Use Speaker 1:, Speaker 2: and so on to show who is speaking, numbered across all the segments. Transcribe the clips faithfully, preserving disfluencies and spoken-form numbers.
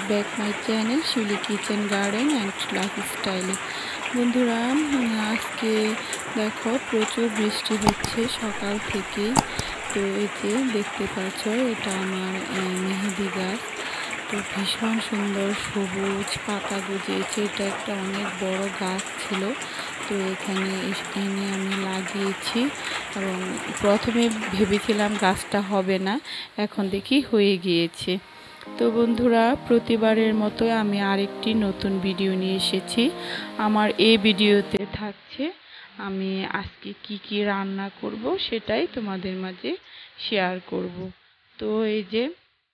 Speaker 1: Back my channel Shiuli kitchen garden and লাইফস্টাইলে। বন্ধুরা, আজকে দেখো প্রচুর বৃষ্টি হচ্ছে সকাল থেকেই। তো এই যে দেখতে পাচ্ছ, এটা আমার মেহেদি গাছ। তো ভীষণ সুন্দর সবুজ পাতা গজিয়েছে। এটা একটা অনেক বড় গাছ ছিল। তো এখানে এনে আমি লাগিয়েছি এবং প্রথমে ভেবেছিলাম গাছটা হবে না, এখন দেখি হয়ে গিয়েছে। তো বন্ধুরা, প্রতিবারের মতো আমি আরেকটি নতুন ভিডিও নিয়ে এসেছি। আমার এই ভিডিওতে থাকছে আমি আজকে কি কি রান্না করব সেটাই তোমাদের মাঝে শেয়ার করব। তো এই যে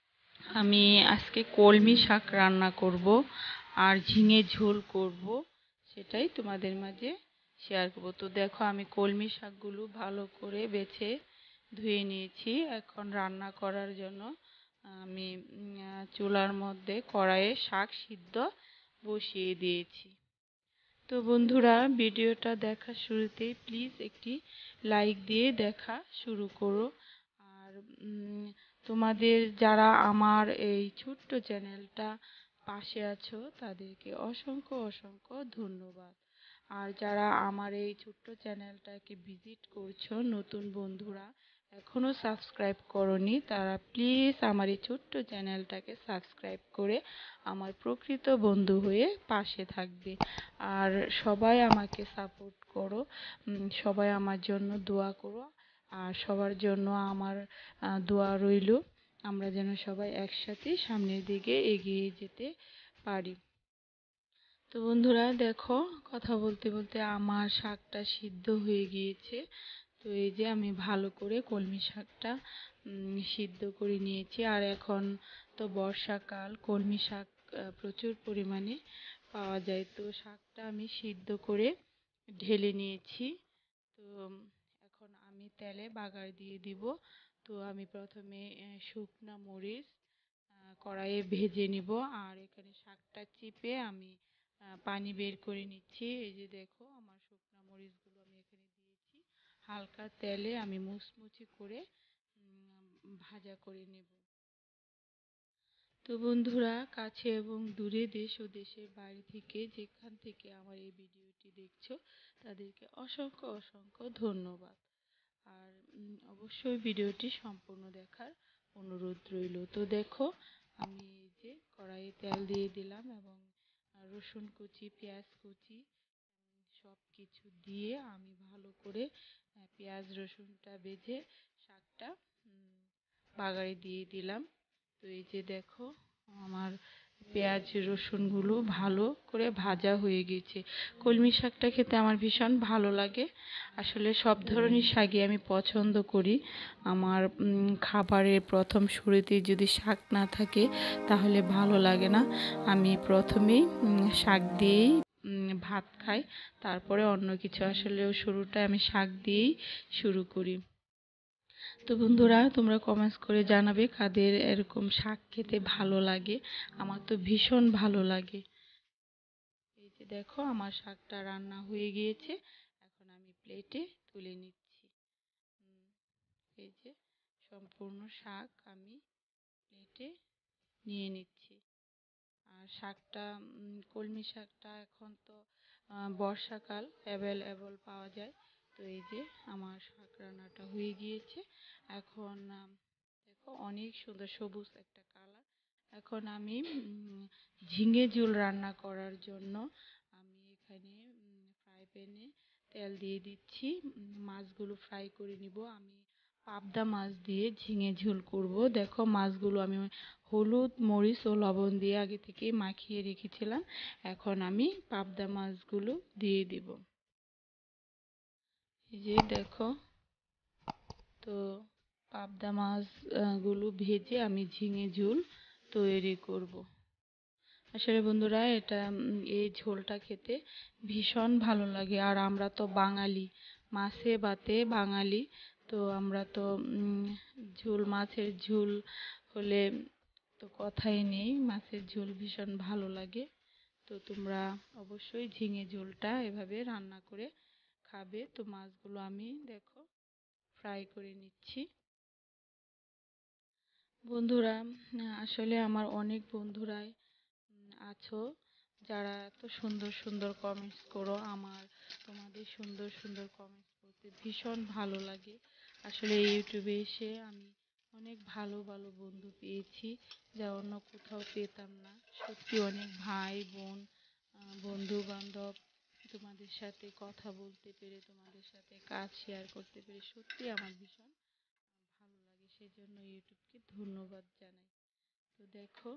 Speaker 1: আমি আজকে কলমি শাক রান্না করব আর ঝিঙে ঝোল করব, সেটাই তোমাদের মাঝে শেয়ার করব। তো দেখো, আমি কলমি শাকগুলো ভালো করে বেছে ধুয়ে নিয়েছি। এখন রান্না করার জন্য আমি চুলার মধ্যে কড়াইয়ে শাক সিদ্ধ বসিয়ে দিয়েছি। তো বন্ধুরা, ভিডিওটা দেখা শুরুতেই প্লিজ একটি লাইক দিয়ে দেখা শুরু করো। আর তোমাদের যারা আমার এই ছোট্ট চ্যানেলটা পাশে আছো তাদেরকে অসংখ্য অসংখ্য ধন্যবাদ। আর যারা আমার এই ছোট্ট চ্যানেলটাকে ভিজিট করছো, নতুন বন্ধুরা এখনও সাবস্ক্রাইব করনি, তারা প্লিজ আমার এই ছোট্ট চ্যানেলটাকে সাবস্ক্রাইব করে আমার প্রকৃত বন্ধু হয়ে পাশে থাকবে। আর সবাই আমাকে সাপোর্ট করো, সবাই আমার জন্য দোয়া করো। আর সবার জন্য আমার দোয়া রইল, আমরা যেন সবাই একসাথে সামনের দিকে এগিয়ে যেতে পারি। তো বন্ধুরা দেখো, কথা বলতে বলতে আমার শাকটা সিদ্ধ হয়ে গিয়েছে। তো এই যে আমি ভালো করে কলমি শাকটা সিদ্ধ করে নিয়েছি। আর এখন তো বর্ষাকাল, কলমি শাক প্রচুর পরিমাণে পাওয়া যায়। তো শাকটা আমি সিদ্ধ করে ঢেলে নিয়েছি। তো এখন আমি তেলে বাগার দিয়ে দিব। তো আমি প্রথমে শুকনো মরিচ কড়াইয়ে ভেজে নিব। আর এখানে শাকটা চিপে আমি পানি বের করে নিচ্ছি। এই যে দেখো, আমার শুকনো মরিচগুলো আমি এখানে দিয়েছি। হালকা তেলে আমি মুচমুচি করে ভাজা করে নেব। তো বন্ধুরা, কাছে এবং দূরে, দেশ ও দেশের বাইরে থেকে যেখান থেকে আমার এই ভিডিওটি দেখছো তাদেরকে অসংখ্য অসংখ্য ধন্যবাদ। আর অবশ্যই ভিডিওটি সম্পূর্ণ দেখার অনুরোধ রইল। তো দেখো, আমি এই যে কড়াইয়ে তেল দিয়ে দিলাম এবং রসুন কুচি, পেঁয়াজ কুচি সব কিছু দিয়ে আমি ভালো করে পেঁয়াজ রসুনটা ভেজে শাকটা বাগারে দিয়ে দিলাম। তো এই যে দেখো, আমার পেঁয়াজ রসুনগুলো ভালো করে ভাজা হয়ে গেছে। কলমি শাকটা খেতে আমার ভীষণ ভালো লাগে। আসলে সব ধরনের শাকই আমি পছন্দ করি। আমার খাবারের প্রথম শুরুতে যদি শাক না থাকে তাহলে ভালো লাগে না। আমি প্রথমেই শাক দিয়েই ভাত খাই, তারপরে অন্য কিছু। আসলেও শুরুটা আমি শাক দিয়েই শুরু করি। তো বন্ধুরা, তোমরা কমেন্টস করে জানাবে কাদের এরকম শাক খেতে ভালো লাগে। আমার তো ভীষণ ভালো লাগে। এই যে দেখো, আমার শাকটা রান্না হয়ে গিয়েছে। এখন আমি প্লেটে তুলে নিচ্ছি। এই যে সম্পূর্ণ শাক আমি প্লেটে নিয়ে নিচ্ছি। আর শাকটা, কলমি শাকটা এখন তো বর্ষাকাল অ্যাভেলেবল পাওয়া যায়। তো এই যে আমার শাক রান্নাটা হয়ে গিয়েছে। এখন দেখো, অনেক সুন্দর সবুজ একটা কালার। এখন আমি ঝিঙে ঝোল রান্না করার জন্য আমি এখানে ফ্রাই প্যানে তেল দিয়ে দিচ্ছি। মাছগুলো ফ্রাই করে নিব। আমি পাবদা মাছ দিয়ে ঝিঙে ঝোল করব। দেখো, মাছগুলো আমি হলুদ, মরিচ ও লবণ দিয়ে আগে থেকে মাখিয়ে রেখেছিলাম। এখন আমি পাবদা মাছগুলো দিয়ে দিব। এই যে দেখো, তো পাবদা মাছগুলো ভেজে আমি ঝিঙে ঝোল তৈরি করব। আসলে বন্ধুরা, এটা এই ঝোলটা খেতে ভীষণ ভালো লাগে। আর আমরা তো বাঙালি, মাছে ভাতে বাঙালি। তো আমরা তো ঝোল, মাছের ঝোল হলে তো কথাই নেই। মাছের ঝোল ভীষণ ভালো লাগে। তো তোমরা অবশ্যই ঝিঙে ঝোলটা এভাবে রান্না করে খাবে। তো মাছগুলো আমি দেখো ফ্রাই করে নিচ্ছি। বন্ধুরা, আসলে আমার অনেক বন্ধুরাই আছো, যারা এত সুন্দর সুন্দর কমেন্টস করো। আমার তোমাদের সুন্দর সুন্দর কমেন্টস করতে ভীষণ ভালো লাগে। আসলে ইউটিউবে এসে আমি অনেক ভালো ভালো বন্ধু পেয়েছি, যা অন্য কোথাও পেতাম না। সত্যি অনেক ভাই বোন, বন্ধু বান্ধব, তোমাদের সাথে কথা বলতে পেরে, তোমাদের সাথে কাজ শেয়ার করতে পেরে সত্যি আমার ভীষণ ভালো লাগে। সেজন্য ইউটিউবকে ধন্যবাদ জানাই। তো দেখো,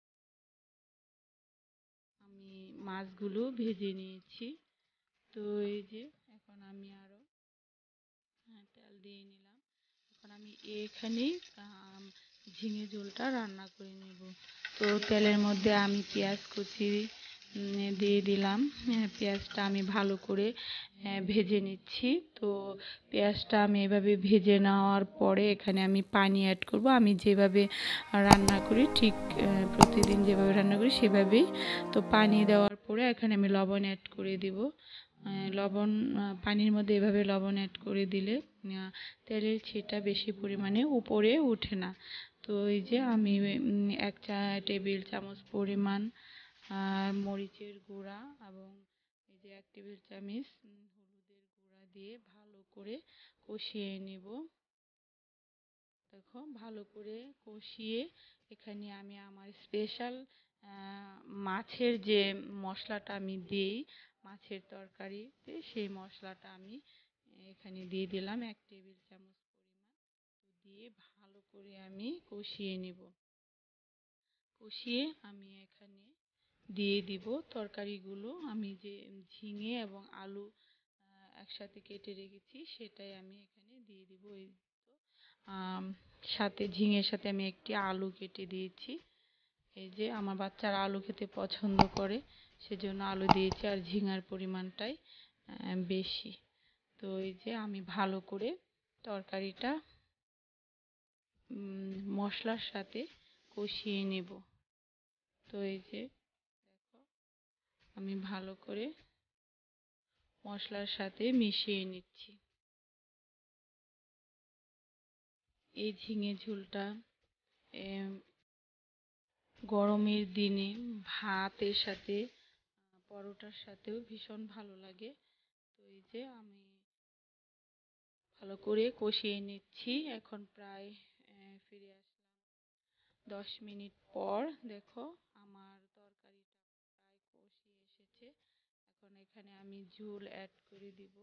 Speaker 1: আমি মাছগুলো ভেজে নিয়েছি। তো এই যে এখন আমি আরো হ্যাঁ তেল দিয়ে নিলাম। এখন আমি এখানেই আম, ঝিঙে ঝোলটা রান্না করে নেব। তো তেলের মধ্যে আমি পেঁয়াজ কুচি উম, দিয়ে দিলাম। হ্যাঁ, পেঁয়াজটা আমি ভালো করে আহ, ভেজে নিচ্ছি। তো পেঁয়াজটা আমি এভাবে ভেজে নেওয়ার পরে এখানে আমি পানি অ্যাড করব। আমি যেভাবে রান্না করি ঠিক আহ, প্রতিদিন যেভাবে রান্না করি সেভাবেই। তো পানি দেওয়ার পরে এখানে আমি লবণ অ্যাড করে দিব। আহ, লবণ আহ, পানির মধ্যে এভাবে লবণ অ্যাড করে দিলে আহ, তেলের ছিটা বেশি পরিমাণে উপরে ওঠে না। তো এই যে আমি উম, এক চা টেবিল চামচ পরিমাণ আহ, মরিচের গুঁড়া এবং এই যে এক টেবিল চামচ উম, হলুদের গুঁড়া দিয়ে ভালো করে কষিয়ে নেব। দেখো, ভালো করে কষিয়ে এখানে আমি আমার স্পেশাল মাছের যে মশলাটা আমি দিই মাছের তরকারিতে, সেই মশলাটা আমি এখানে দিয়ে দিলাম এক টেবিল চামচ পরিমাণ। দিয়ে ভালো করে আমি কষিয়ে নেব। কষিয়ে আমি এখানে দিয়ে দিব তরকারিগুলো। আমি যে ঝিঙে এবং আলু আহ, একসাথে কেটে রেখেছি সেটাই আমি এখানে দিয়ে দিব। এই তো আম, সাথে ঝিঙের সাথে আমি একটি আলু কেটে দিয়েছি। এই যে আমার বাচ্চারা আলু খেতে পছন্দ করে, সেজন্য আলু দিয়েছি, আর ঝিঙার পরিমাণটাই আহ, বেশি। তো এই যে আমি ভালো করে তরকারিটা উম, মশলার সাথে কষিয়ে নেব। তো এই যে দেখো, আমি ভালো করে মশলার সাথে মিশিয়ে নিচ্ছি। এই ঝিঙে ঝোলটা এম, গরমের দিনে ভাতের সাথে আহ, পরোটার সাথেও ভীষণ ভালো লাগে। তো এই যে আমি ভালো করে কষিয়ে নিচ্ছি। এখন প্রায় আহ, ফিরে আসলাম দশ মিনিট পর। দেখো, আমার তরকারিটা প্রায় কষিয়ে এসেছে। এখন এখানে আমি ঝোল অ্যাড করে দিব।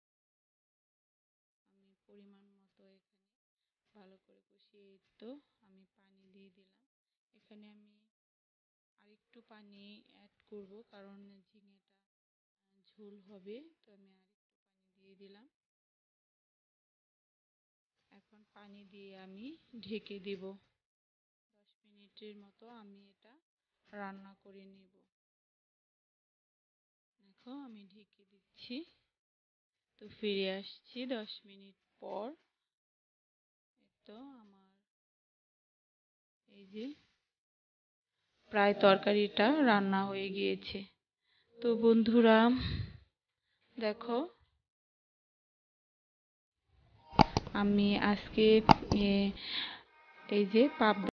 Speaker 1: আমি পরিমাণ মতো এখানে ভালো করে কষিয়ে তো আমি পানি দিয়ে দিলাম। এখানে আমি আরেকটু পানি অ্যাড করব, কারণ ঝিঙেটা আহ, ঝোল হবে। তো আমি আরেকটু পানি দিয়ে দিলাম। এখন পানি দিয়ে আমি ঢেকে দেব। দশ মিনিটের মতো আমি এটা রান্না করে নেব। দেখো, আমি ঢেকে দিচ্ছি। তো ফিরে আসছি দশ মিনিট পর। তো আমার এই যে প্রায় তরকারিটা রান্না হয়ে গিয়েছে। তো বন্ধুরা দেখো, আমি আজকে এ, এই যে পাবদা